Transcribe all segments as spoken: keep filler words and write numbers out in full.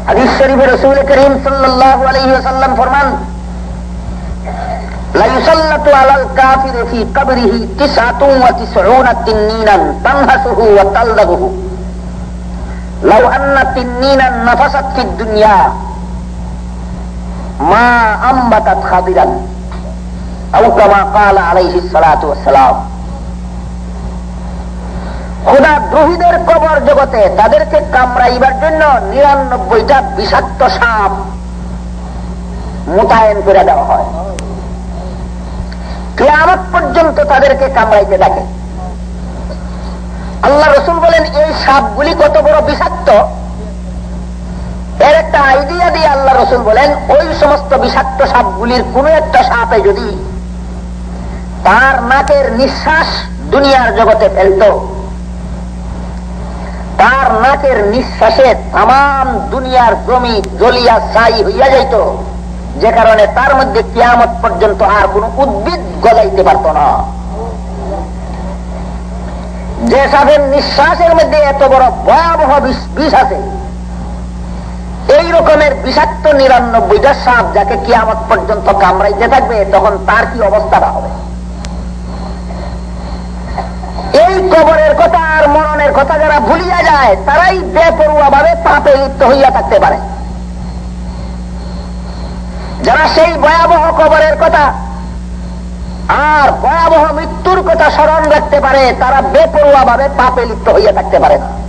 হাদিস শরীফে রাসূল করিম সাল্লাল্লাহু আলাইহি ওয়াসাল্লাম ফরমান, লা ইউসাল্লাতু আলাল কাফিরি ফি কবরিহি তিসআতুন ওয়া তিসউনা তিন্নিনান তানহাসুহু ওয়া তালদাবুহু লাউ আন্না তিন্নিনান নাফাসাত ফিদ দুনিয়া মা আমবাতাত খাদিরান আও কামা ক্বালা আলাইহিস সালাতু ওয়াস সালাম। খোদা দ্রোহীদের কবর জগতে তাদেরকে কামড়াইবার জন্য নিরানব্বইটা বিষাক্ত সাপ মোতায়েন করে দেওয়া হয়, কিয়ামত পর্যন্ত তাদেরকে কামড়াইতে থাকে। আল্লাহ রাসূল বলেন, এই সাপগুলি কত বড় বিষাক্ত এর একটা আইডিয়া দিয়ে আল্লাহ রাসূল বলেন, ওই সমস্ত বিষাক্ত সাপগুলির কোন একটা সাপে যদি তার নাকের নিঃশ্বাস দুনিয়ার জগতে ফেলত, তার নাকের নিঃশ্বাসে তাম দুনিয়ার জমি জ্বলিয়া ছাই হইয়া যাইত, যে কারণে তার মধ্যে কিয়ামত পর্যন্ত আর কোন উদ্ভিদ গলাইতে পারত না। যে সাপের নিঃশ্বাসের মধ্যে এত বড় ভয়াবহ বিষ আছে, এই রকমের বিষাক্ত নিরানব্বইটা সাপ যাকে কিয়ামত পর্যন্ত কামড়াইতে থাকবে, তখন তার কি অবস্থাটা হবে? এই কবরের কথা আর মরণের কথা যারা ভুলিয়া যায়, তারাই বেপরোয়া ভাবে পাপে লিপ্ত হইয়া থাকতে পারে। যারা সেই ভয়াবহ কবরের কথা আর ভয়াবহ মৃত্যুর কথা স্মরণ রাখতে পারে, তারা বেপরোয়া ভাবে পাপে লিপ্ত হইয়া থাকতে পারে না।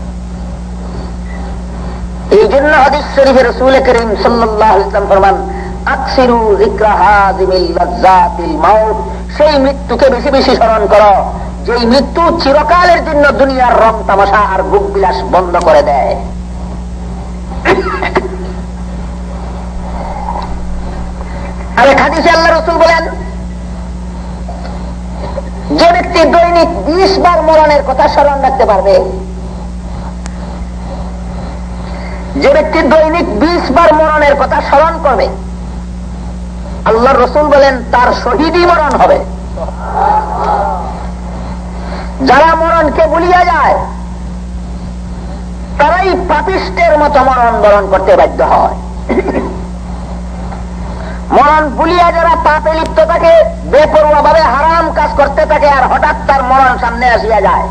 এই জন্য হাদিস শরীফে রাসূল করিম সাল্লাল্লাহু আলাইহি ওয়াসাল্লাম ফরমান, আকসিরু যিকরা হাযিমিল লাযযাতিল মাউত, সেই মৃত্যুকে বেশি বেশি স্মরণ করো যেই মৃত্যু চিরকালের জন্য দুনিয়ার রং তামাশা আর ভোগ বিলাস বন্ধ করে দেয়। আরে হাদিসে আল্লাহ রাসূল বলেন, যে ব্যক্তি দৈনিক বিশ বার মরণের কথা স্মরণ রাখতে পারবে, যে ব্যক্তি দৈনিক বিশ বার মরণের কথা স্মরণ করবে, আল্লাহ রাসূল বলেন তার শহীদই মরণ হবে। যারা মরণকে ভুলিয়া যায়, তারাই পাপিষ্টের মতো মরণ বরণ করতে বাধ্য হয়। মরণ ভুলিয়া যারা পাপে লিপ্ত থাকে, বেপরোয়া ভাবে হারাম কাজ করতে থাকে, আর হঠাৎ তার মরণ সামনে আসিয়া যায়,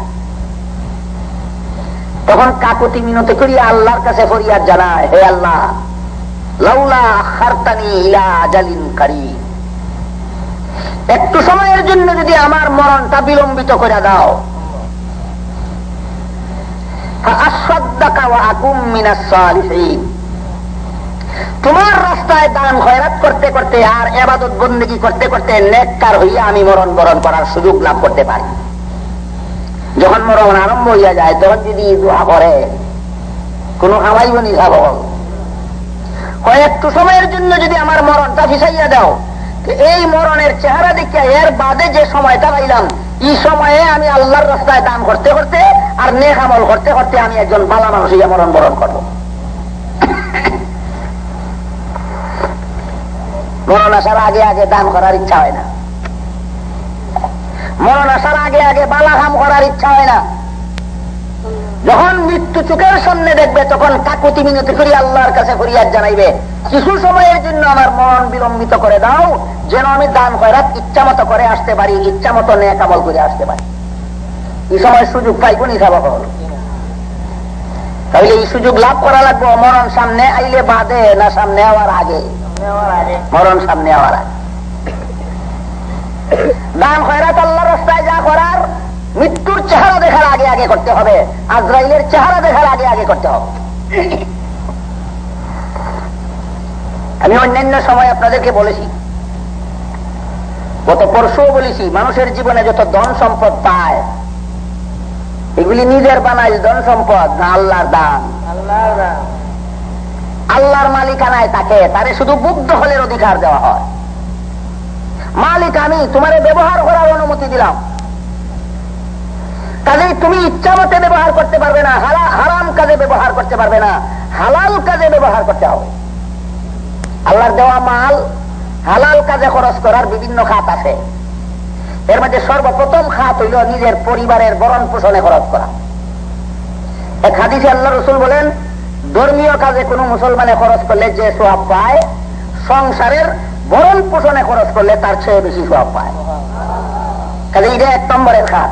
তখন কাকুতি মিনতি করিয়া আল্লাহর কাছে ফরিয়াদ জানায়, হে আল্লাহ, লাউলা আখারতানি ইলা আজালিন কারীব, একটু সময়ের জন্য যদি আমার মরণটা বিলম্বিত করে দাও, ফাআসাদদাকা ওয়া আকুম মিনাস সালিহিন, তোমার রাস্তায় দান খয়রাত করতে করতে আর ইবাদত বন্দেগী করতে করতে নেককার হইয়া আমি মরণ বরণ করার সুযোগ লাভ করতে পারি। যখন মরণ আরম্ভ হইয়া যায়, তখন যদি দোয়া করে, কোন আমাই বনি যাব, কয়েকটু সময়ের জন্য যদি আমার মরণটা ফিসাইয়া দাও, এই মরণের চেহারা দেখিয়া এর বাদে যে সময়টা পাইলাম, এই সময়ে আমি আল্লাহর রাস্তায় দান করতে করতে আর নেক আমল করতে করতে আমি একজন ভালো মানুষ হইয়া মরণ বরণ করবো। মরণ আসার আগে আগে দান করার ইচ্ছা হয় না, মরণ আসার আগে আগে বালা কাম করার ইচ্ছা হয় না। যখন মৃত্যু চোখের সামনে দেখবে, তখন কাকুতি মিনতি করি আল্লাহর কাছে ফরিয়াদ জানাইবে, কিছু সময়ের জন্য আমার মরণ বিলম্বিত করে দাও, যেন আমি দান খয়রাত ইচ্ছা মতো করে আসতে পারি, ইচ্ছা মতো নেক আমল করে আসতে পারি। এই সময় সুযোগ পাইব নি খাবো হল, তাহলে এই সুযোগ লাভ করা লাগবে মরণ সামনে আইলে বাদে না সামনে আওয়ার আগে? মরণ সামনে আওয়ার আগে। দান খয়রাত আল্লাহর রাস্তায় যা করার, মৃত্যুর চেহারা দেখার আগে আগে করতে হবে, আজরাইলের চেহারা দেখার আগে আগে করতে হবে। আমি অন্যান্য সময় আপনাদেরকে বলেছি, গত পরশুও বলেছি, মানুষের জীবনে যত ধন সম্পদ পায়, এগুলি নিজের বানায় ধন সম্পদ না আল্লাহর দান? আল্লাহর মালিকানায় তাকে, তারে শুধু বুদ্ধ হলের অধিকার দেওয়া হয়। মালিক আমি, তোমারে ব্যবহার করার অনুমতি দিলাম, কাজেই তুমি ইচ্ছা মতে ব্যবহার করতে পারবে না, হারাম কাজে ব্যবহার করতে পারবে না, হালাল কাজে ব্যবহার করতে হবে। আল্লাহর দেওয়া মাল হালাল কাজে খরচ করার বিভিন্ন খাত আছে, এর মধ্যে সর্বপ্রথম খাত হইল নিজের পরিবারের ভরণ পোষণে খরচ করা। এক হাদিসে আল্লাহ রাসূল বলেন, ধর্মীয় কাজে কোনো মুসলমানে খরচ করলে যে সওয়াব পায়, সংসারের ভরণ পোষণে খরচ করলে তার চেয়ে বেশি সওয়াব পায়। কাজে এটা এক নম্বরের খাত।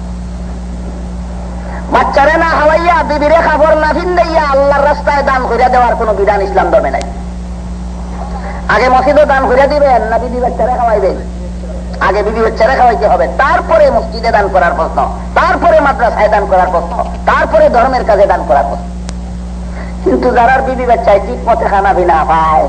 বাচ্চারে না হাওয়াইয়া, বিবিরে খাবার না ভিন্দাইয়া আল্লাহর রাস্তায় দান করিয়া দেওয়ার কোন বিধান ইসলাম ধর্মে নাই। আগে মসজিদও দান করিয়া দিবেন না বিবি বাচ্চারা খাওয়াইবেন? আগে বিবি বাচ্চারা খাওয়াইতে হবে, তারপরে মসজিদে দান করার প্রশ্ন, তারপরে মাদ্রাসায় দান করার প্রশ্ন, তারপরে ধর্মের কাজে দান করার প্রশ্ন। কিন্তু যারা বিবি বাচ্চায় ঠিক মতে খানা বিনা পায়,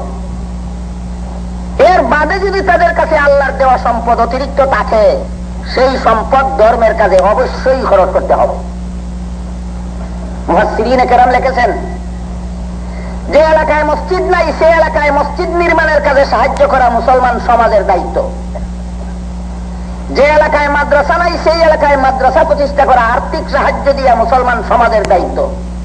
এর বাদে যদি তাদের কাছে আল্লাহর দেওয়া সম্পদ অতিরিক্ত থাকে, সেই সম্পদ ধর্মের কাজে অবশ্যই খরচ করতে হবে। মুফাসসিরিনে কেরাম লিখেছেন, যে এলাকায় মসজিদ নাই সে এলাকায় মসজিদ নির্মাণের কাজে সাহায্য করা মুসলমান সমাজের দায়িত্ব। যে এলাকায় মাদ্রাসা নাই সেই এলাকায় মাদ্রাসা প্রতিষ্ঠা করা আর্থিক সাহায্য দিয়া মুসলমান সমাজের দায়িত্ব।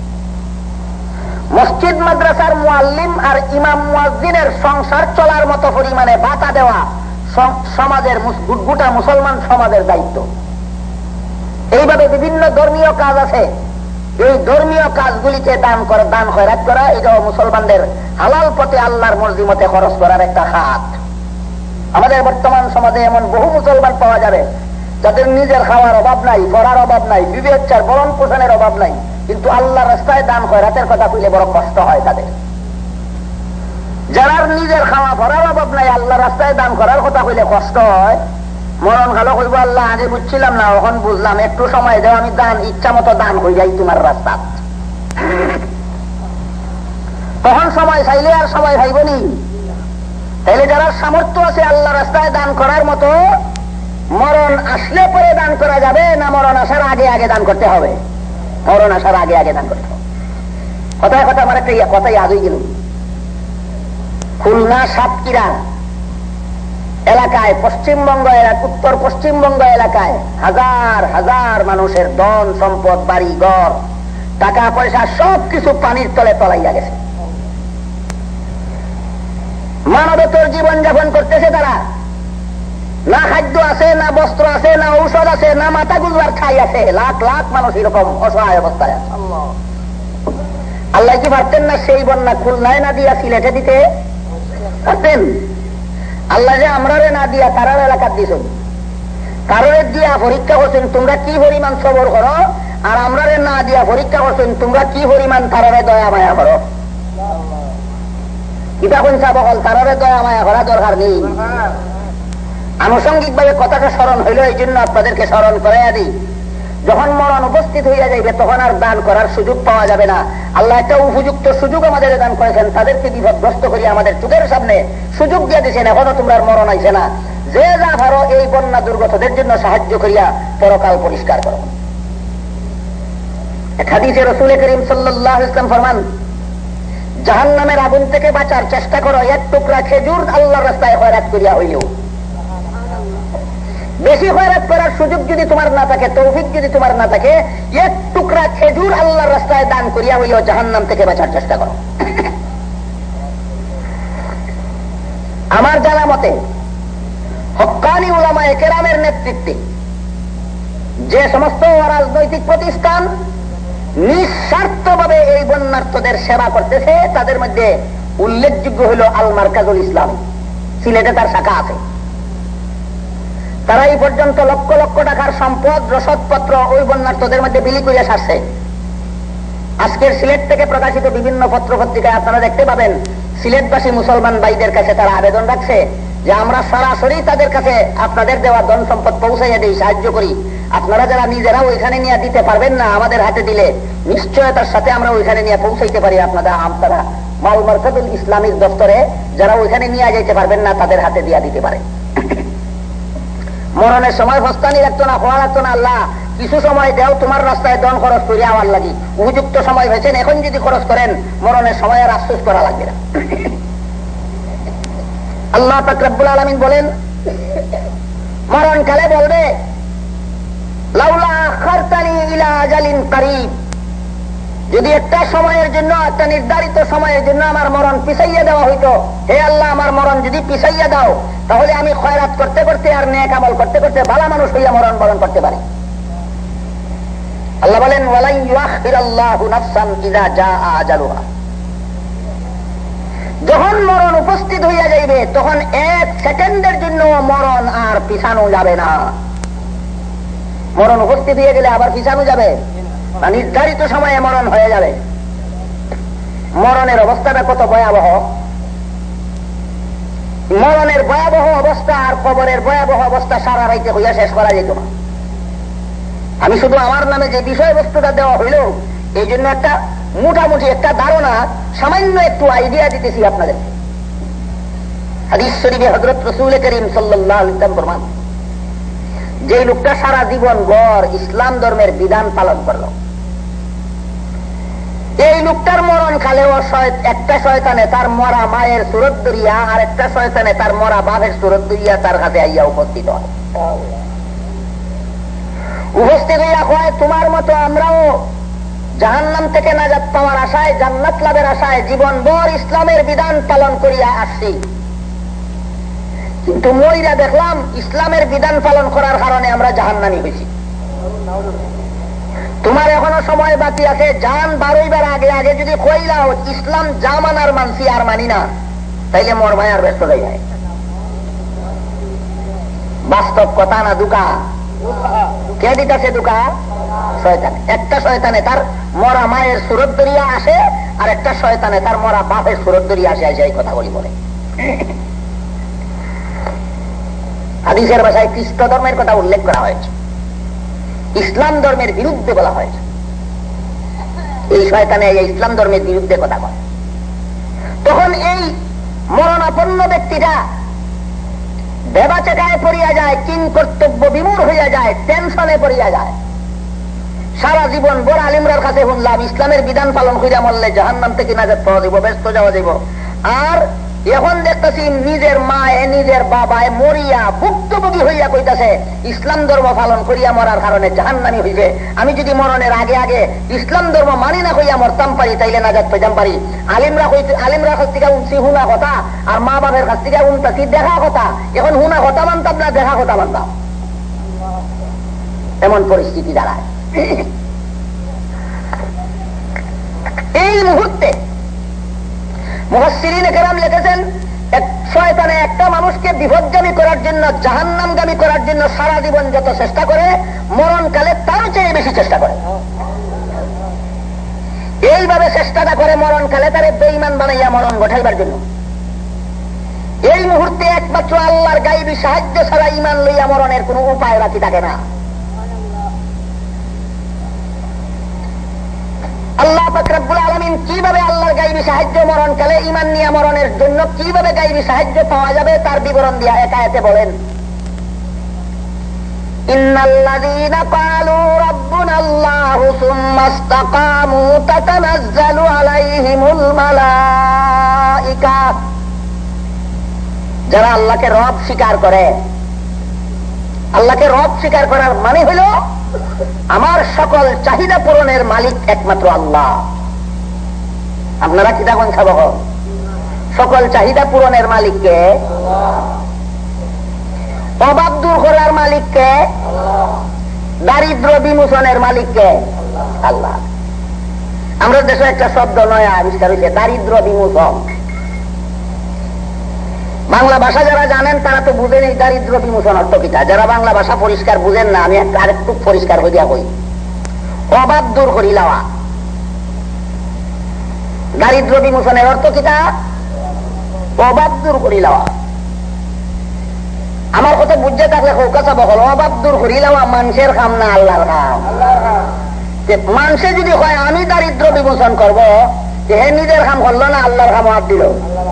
মসজিদ মাদ্রাসার মুআল্লিম আর ইমাম মুয়াজ্জিনের সংসার চলার মতো পরিমাণে ভাতা দেওয়া সমাজের গোটা মুসলমান সমাজের দায়িত্ব। এইভাবে বিভিন্ন ধর্মীয় কাজ আছে, এই ধর্মীয় কাজগুলিতে দান করা, দান খয়রাত করা, এটাও মুসলমানদের হালাল পথে আল্লাহর মর্জি মতে খরচ করার একটা হাত। আমাদের বর্তমান সমাজে এমন বহু মুসলমান পাওয়া যাবে যাদের নিজের খাওয়ার অভাব নাই, পড়ার অভাব নাই, বিবি বাচ্চার ভরণ পোষণের অভাব নাই, কিন্তু আল্লাহর রাস্তায় দান খয়রাতের কথা কইলে বড় কষ্ট হয় তাদের। যারা নিজের খাওয়া পড়ার অভাব নাই, আল্লাহর রাস্তায় দান করার কথা কইলে কষ্ট হয়। মরণ কালো কইব, আল্লাহ আগে বুঝছিলাম না, এখন বুঝলাম, একটু সময় দেও, আমি দান ইচ্ছা মতো দান হয়ে যাই তোমার রাস্তা। তখন সময় চাইলে আর সময় ভাইবনি। তাইলে যারা সামর্থ্য আছে আল্লাহ রাস্তায় দান করার মতো, মরণ আসলে পরে দান করা যাবে না মরণ আসার আগে আগে দান করতে হবে? মরণ আসার আগে আগে দান করতে হবে। কথায় কথা আমার একটা কথাই আজ হয়ে গেল। খুলনা সাতক্ষীরা এলাকায়, পশ্চিমবঙ্গ এলাকা, উত্তর পশ্চিমবঙ্গ এলাকায় হাজার হাজার মানুষের ধন সম্পদ, বাড়ি ঘর, টাকা পয়সা সবকিছু পানির তলে তলাইয়া গেছে। মানবতর জীবন যাপন করতেছে তারা। না খাদ্য আছে, না বস্ত্র আছে, না ঔষধ আছে, না মাথা গুজবার ঠাই আছে। লাখ লাখ মানুষ এরকম অসহায় অবস্থায় আছে। আল্লাহ কি পারতেন না সেই বন্যা খুলনায় না দিয়া সিলেটে দিতে পারতেন? আল্লাহ যে আমরা না দিয়া তারার এলাকা দিয়েছ, তারে দিয়া পরীক্ষা করছেন তোমরা কি পরিমাণ সবর করো, আর আমরা না দিয়া পরীক্ষা করছেন তোমরা কি পরিমাণ তারারে দয়া মায়া করো। এটা কোন বহল তারারে দয়া মায়া করা দরকার নেই। আনুষঙ্গিক ভাবে কথাটা স্মরণ হইল, এই জন্য আপনাদেরকে স্মরণ করাইয়া দিই। যখন মরণ উপস্থিত হইয়া যাইবে তখন আর দান করার সুযোগ পাওয়া যাবে না। আল্লাহ একটা উপযুক্ত সুযোগ আমাদের দান করেছেন, তাদেরকে বিপদগ্রস্ত করিয়া আমাদের চোখের সামনে সুযোগ দিয়ে দিয়েছেন। এখনো তোমরা মরণ আইছে না, যে যা ভারো এই বন্যা দুর্গতদের জন্য সাহায্য করিয়া পরকাল পরিষ্কার করো। এক হাদিসে রাসূল করিম সাল্লাল্লাহু আলাইহি ওয়াসাল্লাম ফরমান, জাহান্নামের আগুন থেকে বাঁচার চেষ্টা করো এক টুকরা খেজুর আল্লাহর রাস্তায় খয়রাত করিয়া হইলেও। বেশি খয়রাত করার সুযোগ যদি তোমার না থাকে, তৌফিক যদি তোমার না থাকে, এক টুকরা খেজুর আল্লাহর রাস্তায় দান করিয়া হইলেও জাহান্নাম থেকে বাঁচার চেষ্টা করো। আমার জানা মতে হক্কানি উলামায়ে কেরামের নেতৃত্বে যে সমস্ত রাজনৈতিক প্রতিষ্ঠান নিঃস্বার্থভাবে এই বন্যার্থদের সেবা করতেছে, তাদের মধ্যে উল্লেখযোগ্য হইল আল মারকাজুল ইসলাম। সিলেটে তার শাখা আছে। তারা এই পর্যন্ত লক্ষ লক্ষ টাকার সম্পদ, রসদপত্র ওই বন্যার্থদের মধ্যে বিলি করিয়া সারছে। আজকের সিলেট থেকে প্রকাশিত বিভিন্ন পত্র পত্রিকায় আপনারা দেখতে পাবেন, সিলেটবাসী মুসলমান ভাইদের কাছে তারা আবেদন রাখছে যে আমরা সরাসরি তাদের কাছে আপনাদের দেওয়া ধন সম্পদ পৌঁছাইয়া দিই, সাহায্য করি। আপনারা যারা নিজেরা ওইখানে নিয়ে দিতে পারবেন না, আমাদের হাতে দিলে নিশ্চয়তার সাথে আমরা ওইখানে নিয়ে পৌঁছাইতে পারি। আপনারা আপনারা মাল মারকাজুল ইসলামিক দপ্তরে যারা ওইখানে নিয়ে যাইতে পারবেন না, তাদের হাতে দিয়া দিতে পারে। মরণের সময় হস্তানি রাখতো না, হওয়া রাখতো না। আল্লাহ কিছু সময় দেও, তোমার রাস্তায় ধন খরচ করি আমার লাগি। উপযুক্ত সময় হয়েছেন, এখন যদি খরচ করেন মরণের সময় আর আফসোস করা লাগবে না। আল্লাহ পাক রব্বুল আলামিন বলেন, মরণকালে বলবে, লাউলা আখারতানি ইলা আজালিন করিব, যদি একটা সময়ের জন্য, একটা নির্ধারিত সময়ের জন্য আমার মরণ পিছাইয়া দেওয়া হইতো, হে আল্লাহ আমার মরণ যদি পিছাইয়া দাও, তাহলে আমি খয়রাত করতে করতে আর নেক আমল করতে করতে ভালো মানুষ হইয়া মরণ বরণ করতে পারি। আল্লাহ বলেন ওয়ালাই ইউআখিরাল্লাহু নাফসান ইযা জাআ আজালুহা, যখন মরণ উপস্থিত হইয়া যাইবে তখন এক সেকেন্ডের জন্য মরণ আর পিছানো যাবে না। মরণ উপস্থিত হয়ে গেলে আবার পিছানো যাবে না, নির্ধারিত সময়ে মরণ হয়ে যাবে। মরণের অবস্থাটা কত ভয়াবহ, মরণের ভয়াবহ অবস্থা আর কবরের ভয়াবহ অবস্থা সারা রাইতে হইয়া শেষ করা যেত না। আমি শুধু আমার নামে যে বিষয়বস্তুটা দেওয়া হইল এই জন্য একটা মোটামুটি একটা ধারণা, সামান্য একটু আইডিয়া দিতেছি আপনাদের। হাদিস শরীফে হযরত রাসূল করিম সাল্লাল্লাহু আলাইহি ওয়াসাল্লাম ফরমান, যে লোকটা সারা জীবন ভর ইসলাম ধর্মের বিধান পালন করলো, এই লোকটার মরণ কালেও একটা শয়তানে তার মরা মায়ের সুরত ধরিয়া আর একটা শয়তানে তার মরা বাপের সুরত ধরিয়া তার কাছে আইয়া উপস্থিত হয়। উপস্থিত হইয়া কয়, তোমার মতো আমরাও জাহান্নাম থেকে নাজাত পাওয়ার আশায়, জান্নাত লাভের আশায় জীবন ভর ইসলামের বিধান পালন করিয়া আসছি, কিন্তু মইরা দেখলাম ইসলামের বিধান পালন করার কারণে আমরা জাহান্নামী হয়েছি। তোমার এখনো সময় বাকি আছে, জান বারোইবার আগে আগে যদি কইলাও ইসলাম যা মানার মানছি আর মানি না, তাইলে মোর মায়ার ব্যস্ত হয়ে যায়। বাস্তব কথা না দুকা? কে দিতেছে দুকা? শয়তানে। একটা শয়তানে তার মরা মায়ের সুরত ধরিয়া আসে আর একটা শয়তানে তার মরা বাপের সুরত ধরিয়া আসে, আসে এই কথা বলি বলে। হাদিসের ভাষায় খ্রিস্ট ধর্মের কথা উল্লেখ করা হয়েছে, ইসলাম ধর্মের বিরুদ্ধে বলা হয়েছে। এই শয়তানে এই ইসলাম ধর্মের বিরুদ্ধে কথা বলে। তখন এই মরণাপন্ন ব্যক্তিটা বেবাচেকায় পড়িয়া যায়, কিং কর্তব্য বিমূঢ় হইয়া যায়, টেনশনে পড়িয়া যায়। সারা জীবন বড় আলিমরার কাছে শুনলাম ইসলামের বিধান পালন করিয়া মরলে জাহান্নাম থেকে নাজাত পাওয়া যাব, ব্যস্ত যাওয়া যাব। আর এখন দেখতেছি নিজের মায়ে নিজের বাবায় মরিয়া ভুক্তভোগী হইয়া কইতাছে ইসলাম ধর্ম পালন করিয়া মরার কারণে জাহান্নামী হইবে। আমি যদি মরণের আগে আগে ইসলাম ধর্ম মানি না হইয়া মরতাম পারি, তাইলে নাজাত পাইতাম পারি। আলিমরা হইতে আলিমরা কাছ থেকে উনছি হুনা কথা, আর মা বাবার কাছ থেকে উনতাছি দেখা কথা। এখন হুনা কথা মানতাম না, দেখা কথা মানতাম, এমন পরিস্থিতি দাঁড়ায়। এই মুহূর্তে মুফাসসিরিনে কেরাম লিখেছেন, এক শয়তানে একটা মানুষকে বিপদগামী করার জন্য, জাহান্নামগামী করার জন্য সারা জীবন যত চেষ্টা করে, মরণকালে তার চেয়ে বেশি চেষ্টা করে। এইভাবে চেষ্টাটা করে মরণকালে তারে বেঈমান বানাইয়া মরণ ঘটাইবার জন্য। এই মুহূর্তে একমাত্র আল্লাহর গায়বী সাহায্য ছাড়া ঈমান লইয়া মরণের কোনো উপায় বাকি থাকে না। আল্লাহ পাক রব্বুল আলামিন কিভাবে আল্লাহর গায়বী সাহায্য মরণকালে ঈমান নিয়ে মরণের জন্য কিভাবে গায়বী সাহায্য পাওয়া যাবে তার বিবরণ দিয়া এক আয়াতে বলেন, ইন্নাল্লাযীনা ক্বালু রাব্বুনাল্লাহু সুম্মা ইসতাকামু তাতানাজ্জালু আলাইহিমুল মালায়েকা। যারা আল্লাহকে রব স্বীকার করে, আল্লাহকে রব স্বীকার করার মানে হলো আমার সকল চাহিদা পূরণের মালিক একমাত্র আল্লাহ। আপনারা কি তখন খাব? সকল চাহিদা পূরণের মালিককে, অভাব দূর করার মালিককে, দারিদ্র বিমোচনের মালিককে আল্লাহ। আমরা দেশে একটা শব্দ নয়া আবিষ্কার হয়েছে, দারিদ্র বিমোচন। বাংলা ভাষা যারা জানেন তারা তো বুঝেন এই দারিদ্র বিমোচন অর্থ কিটা। যারা বাংলা ভাষা পরিষ্কার বুঝেন না, আমি আরেকটু পরিষ্কার হইয়া কই, অভাব দূর করি লওয়া। দারিদ্র বিমোচনের অর্থ কিটা? অভাব দূর করি লওয়া। আমার কথা বুঝতে থাকলে কথা বহল, অভাব দূর করি লওয়া মানুষের কাম না আল্লাহর কাম। মানুষে যদি হয় আমি দারিদ্র বিমোচন করবো, হে নিজের কাম করলো না, আল্লাহর কাম হাত দিল।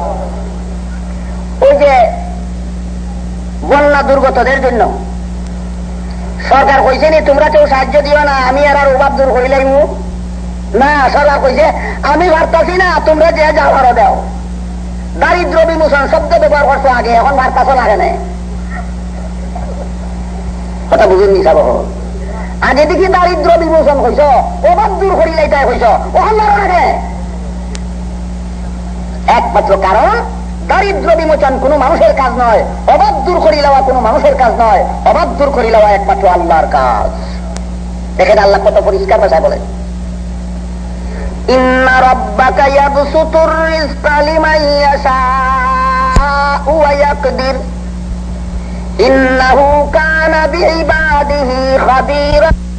ওই যে বন্যা দুর্গতদের জন্য সরকার কইছে নি তোমরা কেউ সাহায্য দিও না, আমি আর আর অভাব দূর করিলাই না। সরকার কইছে আমি ভাবতাছি না, তোমরা যে যাও আরো দাও। দারিদ্র বিমোচন শব্দ ব্যবহার করছো আগে, এখন ভাবতাছ লাগে না। কথা বুঝুন নি সব, আগে দেখি দারিদ্র বিমোচন হইছ, অভাব দূর করিলাই তাই হইছ, ওখান লাগে। একমাত্র কারণ দারিদ্র বিমোচন কোন মানুষের কাজ নয়, অভাব দূর করি লওয়া কোন মানুষের কাজ নয়, অভাব দূর করি লওয়া একমাত্র আল্লাহর কাজ। দেখেন আল্লাহ কত পরিষ্কার ভাষায় বলেন, ইন্না রাব্বাকা ইয়াবসুতুর রিজকা লিমান ইয়াশাউ ওয়া ইয়াকদির ইন্নাহু কানা বিইবাদিহি খাবীরা।